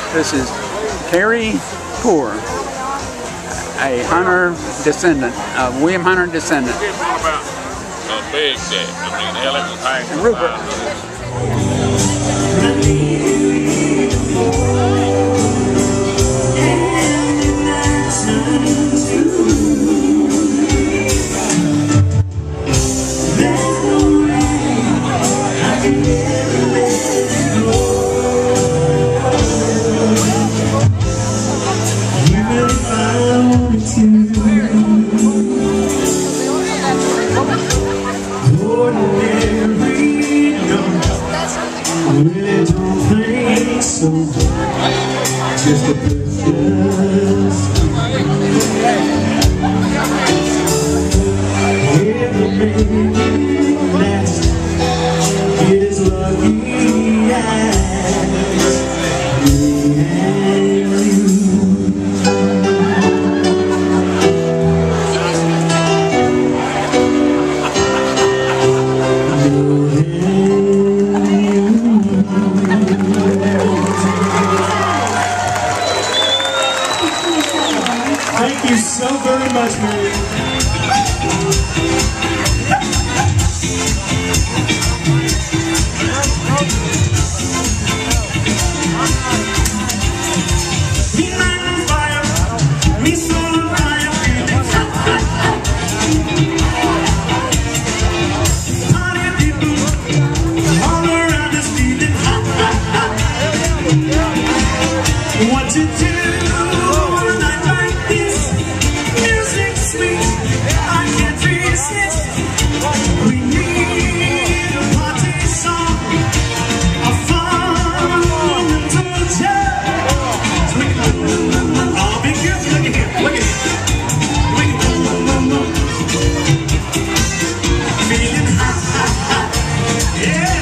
This is Terry Poor, a Hunter descendant, a William Hunter descendant. A big day. I mean, hell, it was high. And Rupert. Just a precious every man that is lucky as me and you. Thank you so very much, Mary. What to do? Yeah!